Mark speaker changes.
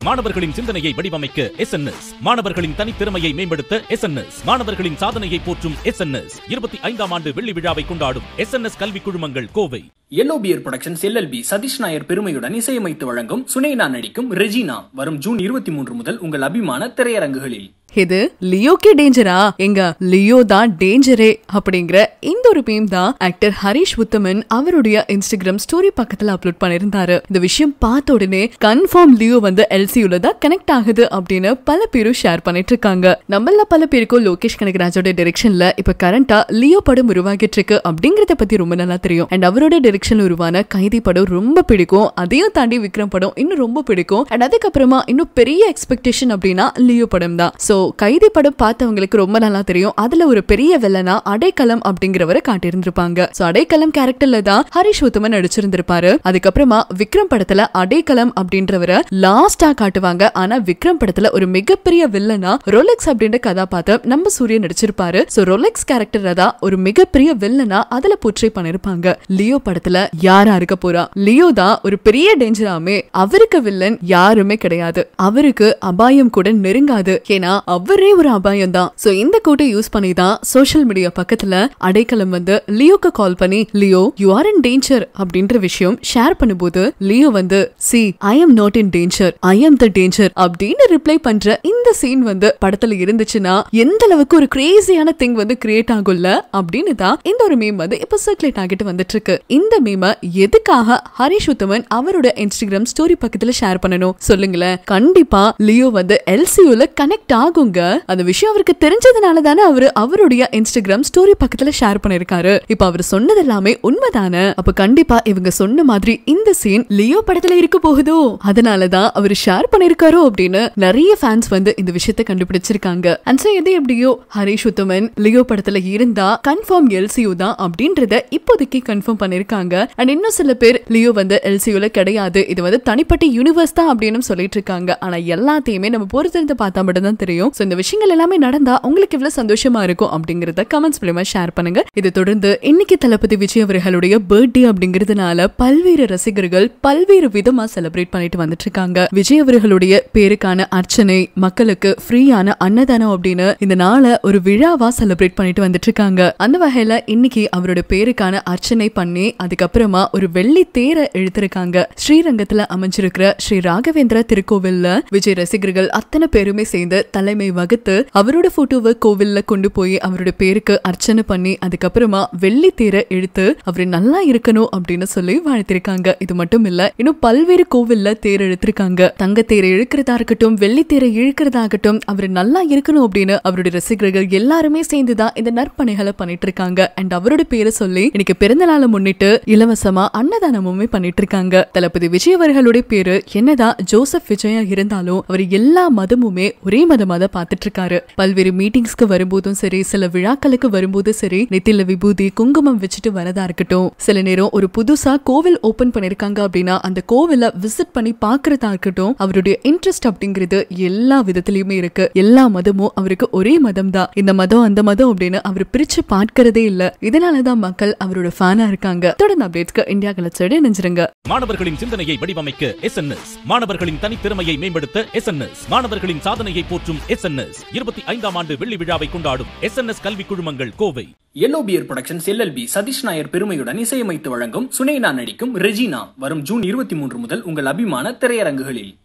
Speaker 1: மாணவர்களின் சிந்தனையை வடிவமைக்க SNS, மாணவர்களின் தனித்திறமையை மேம்படுத்த SNS, மாணவர்களின் சாதனையை போற்றும் SNS 25ஆம் ஆண்டு வெள்ளி விழாவை கொண்டாடும் SNS கல்வி குழுமங்கள் Kovai.
Speaker 2: Yellow Beer Productions LLB Satish Nair பெருமையுடன் இசையமைத்து வழங்கும் சுனேனா நடிக்கும் ரெஜினா வரும் ஜூன் 23 முதல் உங்கள் அபிமான திரையரங்குகளில்.
Speaker 3: இது லியோக்கே டேஞ்சரா? எங்க லியோ தான் டேஞ்சரே அப்படிங்கிற இந்த ஒரு மீம் தான் ஆக்டர் ஹரிஷ் உத்தமன் அவருடைய இன்ஸ்டாகிராம் ஸ்டோரி பக்கத்துல அப்லோட் பண்ணிருந்தாரு. இந்த விஷயம் பார்த்த உடனே கன்ஃபார்ம் லியோ வந்து LCUல தான் கனெக்ட் ஆகுது அப்படின்னு பல பேரும் ஷேர் பண்ணிட்டு இருக்காங்க. நம்மள பல பேருக்கும் லோகேஷ் கனகராஜோட டைரக்ஷன்ல இப்ப கரண்டா லியோ படம் உருவாகிட்டு இருக்கு அப்படிங்கறத பத்தி ரொம்ப நல்லா தெரியும். அண்ட் அவரோட டைரக்ஷன்ல உருவான கைதி படம் ரொம்ப பிடிக்கும். அதையும் தாண்டி விக்ரம் படம் இன்னும் ரொம்ப பிடிக்கும். அண்ட் அதுக்கப்புறமா இன்னும் பெரிய எக்ஸ்பெக்டேஷன் அப்படின்னா லியோ படம் தான். சோ கைதி படம் பார்த்தவங்களுக்கு ரொம்ப நல்லா தெரியும். அதுல ஒரு பெரிய வில்லனா அடைக்கலம் அப்படிங்கிறவரை காட்டியிருந்திருப்பாங்க. சோ அடைக்கலம் கேரக்டர்ல தான் ஹரிஷ் உத்தமன் நடிச்சிருந்திருப்பாரு. அதுக்கப்புறமா விக்ரம் படத்துல அடைக்கலம் அப்படின்றவரை லாஸ்டா காட்டுவாங்க. ஆனா விக்ரம் படத்துல ஒரு மிகப்பெரிய வில்லனா ரோலெக்ஸ் அப்படின்ற கதாபாத்திரம் நம்ம சூரியன் நடிச்சிருப்பாரு. சோ ரோலெக்ஸ் கேரக்டர் தான் ஒரு மிகப்பெரிய வில்லனா அதுல போர்ட்ரே பண்ணிருப்பாங்க. லியோ படத்துல யாரா இருக்க போறா? லியோ தான் ஒரு பெரிய டேஞ்சராமே. அவருக்கு வில்லன் யாருமே கிடையாது. அவருக்கு அபாயம் கூட நெருங்காது. ஏன்னா அவரே ஒரு அபாயம் தான். சோ இந்த கோட்டை யூஸ் பண்ணி தான் சோஷியல் மீடியா பக்கத்துல அடைக்கலம் வந்து லியோக்கு கால் பண்ணி Leo you are in danger அப்படின்ற விஷயம் ஷேர் பண்ணும்போது லியோ வந்து see I am not in danger, I am the danger அப்படின்னு ரிப்ளை பண்ற இந்த சீன் வந்து படத்துல இருந்துச்சுன்னா எந்த அளவுக்கு ஒரு கிரேசியான திங் வந்து கிரியேட் ஆகும்ல அப்படின்னு தான் இந்த ஒரு மீம் வந்து இப்ப சர்க்குலேட் ஆகிட்டு வந்துட்டு இருக்கு. இந்த மீமை எதுக்காக ஹரிஷ் உத்தமன் அவரோட இன்ஸ்டாகிராம் ஸ்டோரி பக்கத்துல ஷேர் பண்ணணும் சொல்லுங்களேன். கண்டிப்பா லியோ வந்து LCUல கனெக்ட் ஆகுங்க. அந்த விஷயம் அவருக்கு தெரிஞ்சதுனால தானே அவருடைய இன்ஸ்டாகிராம் ஸ்டோரி பக்கத்துல ஷேர் பண்ணிருக்காரு. இப்ப அவர் சொன்னது எல்லாமே உண்மைதானே? அப்ப கண்டிப்பா இவங்க சொன்ன மாதிரி இந்த சீன் லியோ படத்துல இருக்க போகுதோ அதனாலதான் அவர் ஷேர் பண்ணிருக்காரோ அப்படின்னு நிறைய ஃபேன்ஸ் வந்து இந்த விஷயத்தை கண்டுபிடிச்சிருக்காங்க. அண்ட் எது எப்படியோ ஹரிஷ் உத்தமன் லியோ படத்துல இருந்தா கன்ஃபார்ம் LCU தான் அப்படின்றத இப்போதைக்கு கன்ஃபார்ம் பண்ணிருக்காங்க. அண்ட் இன்னும் சில பேர் லியோ வந்து LCUல கிடையாது, இது வந்து தனிப்பட்ட யூனிவர்ஸ் தான் அப்படின்னு சொல்லிட்டு இருக்காங்க. ஆனா எல்லாத்தையுமே நம்ம பொறுத்திருந்து பார்த்தா மட்டும் தான் தெரியும். இந்த விஷயங்கள் எல்லாமே நடந்தா உங்களுக்கு எவ்வளவு சந்தோஷமா இருக்கும் அப்படிங்கறத கமெண்ட்ஸ் மூலமா ஷேர் பண்ணுங்க. இதை தொடர்ந்து இன்னைக்கு தளபதி விஜய் அவர்களுடைய பர்த்டே அப்படிங்கறதுனால பல்வேறு ரசிகர்கள் பல்வேறு விதமா செலிப்ரேட் பண்ணிட்டு வந்துட்டு இருக்காங்க. விஜய் அவர்களுடைய பேருக்கான அர்ச்சனை, மக்களுக்கு ஃப்ரீயான அன்னதானம் அப்படின்னு இந்த நாளை ஒரு விழாவா செலிப்ரேட் பண்ணிட்டு வந்துட்டு இருக்காங்க. அந்த வகையில இன்னைக்கு அவரோட பேருக்கான அர்ச்சனை பண்ணி அதுக்கப்புறமா ஒரு வெள்ளி தேரை இழுத்திருக்காங்க. ஸ்ரீரங்கத்துல அமைஞ்சிருக்கிற ஸ்ரீ ராகவேந்திர திருக்கோவில்ல விஜய் ரசிகர்கள் அத்தனை பேருமே சேர்ந்து தலைமை வகுத்து அவரோட போட்டோவை கோவில்ல கொண்டு போய் அவரோட பேருக்கு அர்ச்சனை பண்ணி அதுக்கப்புறமா வெள்ளி தேரை இழுத்து அவரு நல்லா இருக்கணும் அப்படின்னு சொல்லி வாழ்த்திருக்காங்க. இது மட்டும் இல்ல, இன்னும் பல்வேறு கோவில்ல தேர் இழுத்திருக்காங்க. தங்க தேரை இழுக்கிறதா இருக்கட்டும், வெள்ளி தேரை இழுக்கிறதாகட்டும், அவரு நல்லா இருக்கணும் அப்படின்னு அவருடைய ரசிகர்கள் எல்லாருமே சேர்ந்துதான் இந்த நற்பணிகளை பண்ணிட்டு இருக்காங்க. அண்ட் அவரோட பேரை சொல்லி இன்னைக்கு பிறந்த நாளை முன்னிட்டு இலவசமா அன்னதானமுமே பண்ணிட்டு இருக்காங்க. தளபதி விஜய் அவர்களுடைய பேரு என்னதான் ஜோசப் விஜயா இருந்தாலும் அவர் எல்லா மதமுமே ஒரே மதமா தான் பார்த்துட்டு இருக்காரு. பல்வேறு மீட்டிங்ஸ்க்கு வரும்போதும் சரி, சில விழாக்களுக்கு வரும்போதும் சரி, நெத்தில விபூதி குங்குமம் வச்சுட்டு வரதா இருக்கட்டும், சில நேரம் ஒரு புதுசா கோவில் ஓபன் பண்ணிருக்காங்க அப்படின்னா அந்த கோவில விசிட் பண்ணி பாக்குறதா இருக்கட்டும், அவருடைய இன்ட்ரெஸ்ட் அப்படிங்கிறது எல்லா விதத்திலயுமே இருக்கு. எல்லா மதமும் அவருக்கு ஒரே மதம் தான். இந்த மதம் அந்த மதம் அப்படின்னு அவர் பிரிச்சு பார்க்கிறதே இல்ல. இதனாலதான் மக்கள் அவரோட ஃபேனா இருக்காங்க. தொடர்ந்து அப்டேட்ஸ்க்கு இந்தியா கிளட்ஸோட இணைஞ்சிருங்க.
Speaker 1: மாணவர்களின் சிந்தனையை வடிவமைக்க SNS, மாணவர்களின் தனித்திறமையை மேம்படுத்த SNS, மாணவர்களின் சாதனையை போற்றும் SNS 25ஆம் ஆண்டு வெள்ளி விழாவை கொண்டாடும் SNS கல்வி குழுமங்கள் Kovai.
Speaker 2: Yellow Beer Productions LLB Satish Nair பெருமையுடன் இசையமைத்து வழங்கும் சுனேனா நடிக்கும் ரெஜினா வரும் ஜூன் 23 முதல் உங்கள் அபிமான திரையரங்குகளில்.